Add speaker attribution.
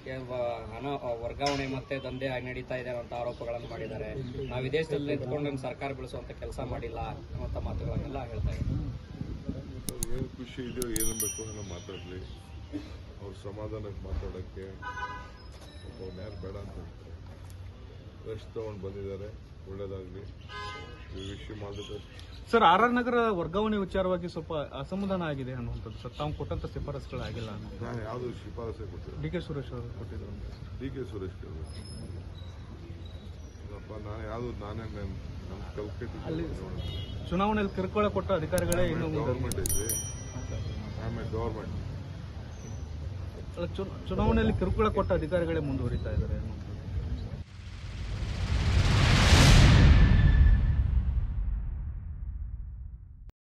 Speaker 1: ಹಣ ವರ್ಗಾವಣೆ ಮತ್ತೆ ದಂಧೆ ನಡೀತಾ ಇದೆ ಅಂತ ಆರೋಪಗಳನ್ನು ಮಾಡಿದ್ದಾರೆ. ನಾವು ವಿದೇಶದಲ್ಲಿ ನಿಂತ್ಕೊಂಡು ಸರ್ಕಾರ ಬೆಳೆಸುವಂತ ಕೆಲಸ ಮಾಡಿಲ್ಲ ಅನ್ನುವಂಥ ಮಾತುಗಳನ್ನೆಲ್ಲ ಹೇಳ್ತಾ ಇದ್ದಾರೆ.
Speaker 2: ಏನು ಖುಷಿ ಇದೆಯೋ ಏನು ಬೇಕು ಅನ್ನೋ ಮಾತಾಡಲಿ. ಅವ್ರ ಸಮಾಧಾನಕ್ಕೆ ಮಾತಾಡೋಕ್ಕೆ ಅವ್ರು ಯಾರು ಬೇಡ ಅಂತ ಹೇಳ್ತಾರೆ. ರೆಸ್ಟ್ ತೊಗೊಂಡು ಬಂದಿದ್ದಾರೆ, ಒಳ್ಳೇದಾಗಲಿ. ವಿಷಯ ಮಾಡಿದ್ರೆ
Speaker 3: ಸರ್, ಆರ್ ನಗರ ವರ್ಗಾವಣೆ ವಿಚಾರವಾಗಿ ಸ್ವಲ್ಪ ಅಸಮಾಧಾನ ಆಗಿದೆ ಅನ್ನುವಂಥದ್ದು ಸರ್. ತಾವು ಕೊಟ್ಟಂತ ಶಿಫಾರಸುಗಳಾಗಿಲ್ಲ ಅನ್ನೋದು.
Speaker 2: ನಾನು ಯಾವುದು ಶಿಫಾರಸೆ ಕೊಟ್ಟಿದ್ದೆ?
Speaker 3: ಡಿ ಕೆ ಸುರೇಶ್ ಅವರು ಕೊಟ್ಟಿದ್ರು.
Speaker 2: ಡಿ ಕೆ ಸುರೇಶ್ ಕೇಳಬೇಕು. ನಾನು ಯಾವುದು ನಾನೇ ನಮ್ಮ
Speaker 3: ಅಲ್ಲಿ
Speaker 2: ಕಲ್ಕಟ್ಟಿ
Speaker 3: ಚುನಾವಣೆಯಲ್ಲಿ ಕಿರುಕುಳ ಕೊಟ್ಟ ಅಧಿಕಾರಿಗಳೇ ಇನ್ನು
Speaker 2: ಗೌರ್ಮೆಂಟ್ ಇದೆ. ಆಮೇಲೆ ಗೌರ್ಮೆಂಟ್
Speaker 3: ಚುನಾವಣೆಯಲ್ಲಿ ಕಿರುಕುಳ ಕೊಟ್ಟ ಅಧಿಕಾರಿಗಳೇ ಮುಂದುವರಿತಾ ಇದ್ದಾರೆ.